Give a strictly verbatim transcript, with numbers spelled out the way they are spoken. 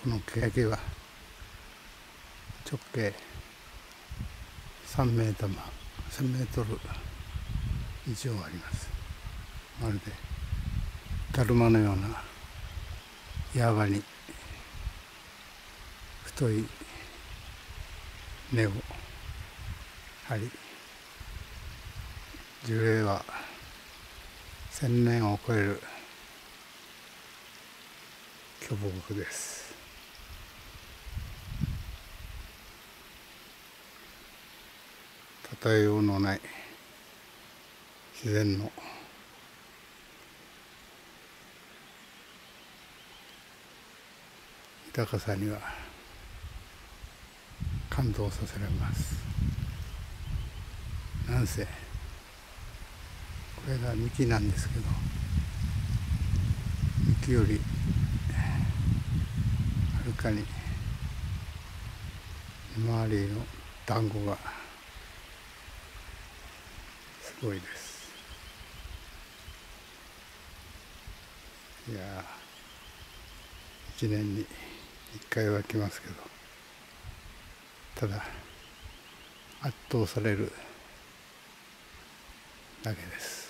この欅は直径さんメートル、せんメートル以上あります。まるでだるまのような岩場に太い根を張り、樹齢は千年を超える巨木です。例えようのない自然の豊かさには感動させられます。なんせこれが幹なんですけど、幹よりはるかに周りの団子がすごいです。いや一年に一回は来ますけど、ただ圧倒されるだけです。